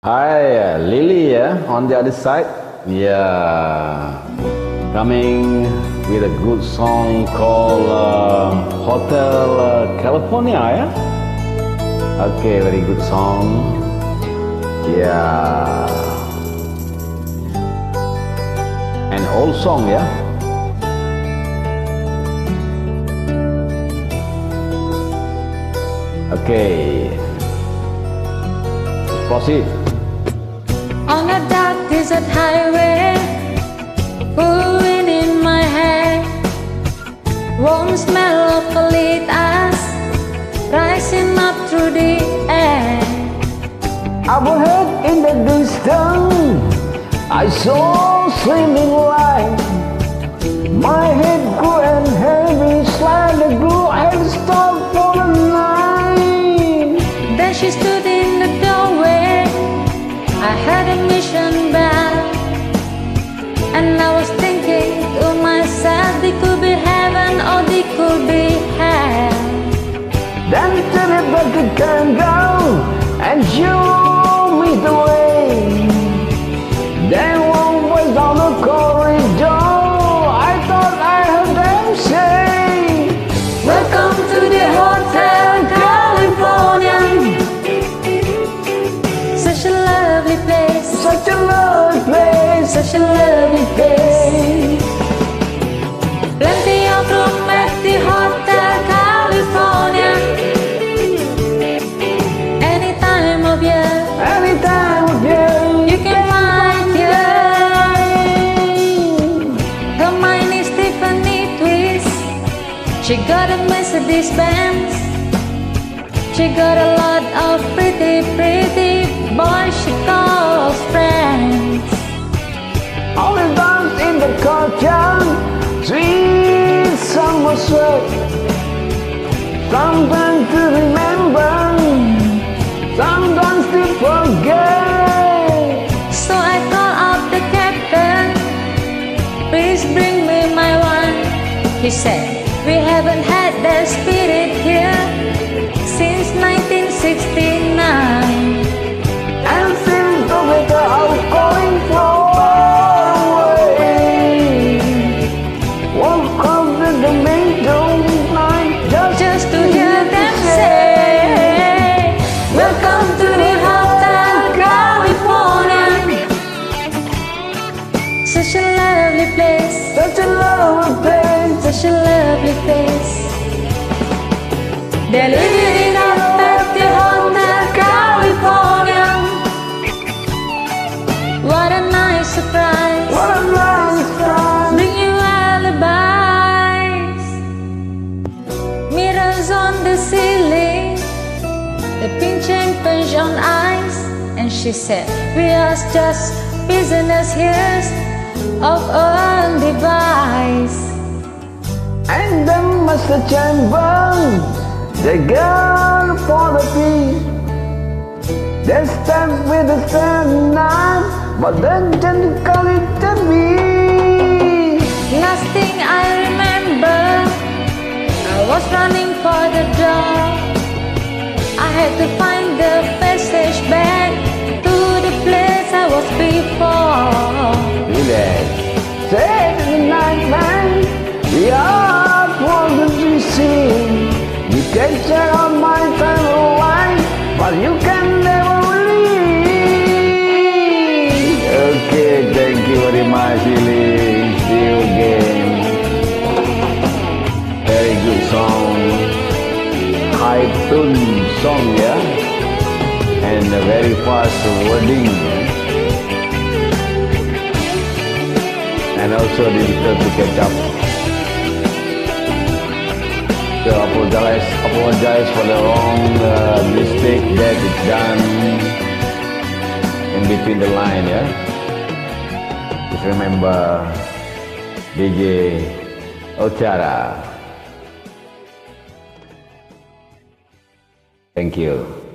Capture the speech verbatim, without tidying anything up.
Hi, uh, Lily, yeah, on the other side. Yeah, coming with a good song called uh, Hotel uh, California, yeah? Okay, very good song. Yeah. An old song, yeah? Okay. Proceed. On a dark desert highway, cool wind in my hair, warm smell of colitas rising up through the air. Overhead in the distance, I saw swimming light. My head grew and heavy, slightly grew and stopped for the night. Then she stood in the doorway. I heard a mission bell, and I was thinking to myself, they could be heaven or they could be hell. Then turn it back again, go and show me the way. Then one was down the corridor, I thought I heard them say, welcome to the Hotel California. Such a lovely place, such a lovely place, such a lovely place. Plenty of room at the Hotel California. Any time of year, any time of year, you can find here. Hermione Stephanie Twist, she got a Mercedes Benz. She got a lot of pretty, pretty boys she calls friends. All the dance in the culture, sweet summer sweat, something to remember, sometimes to forget. So I call up the captain, please bring me my one. He said, we haven't had that spirit here since nineteen sixty-nine. And since the winter I'm going far away, walk up to the middle night just, Just to hear them say, welcome to the Hotel California. Such a lovely place, such a lovely place, such a lovely place. They're living it up at the Hotel California. What a nice surprise, what a nice time. bring you alibis. Mirrors on the ceiling, the pinch and punch on ice. And she said, we are just prisoners here of our own device. And the master chamber, they got for the peace. They stand with the same knife, but then didn't call it to me. Last thing I remember, I was running for the door. I had to find the passage back to the place I was before. Relax. Say to the night man, we are for the receive. You can share on my time of life, but you can never leave. Okay, thank you very much, Lily. See you again. Very good song. High tune song, yeah? And a very fast wording, yeah? And also difficult to catch up. So apologize, apologize for the wrong uh, mistake that is done in between the line, yeah? Just remember D J Ochara. Thank you.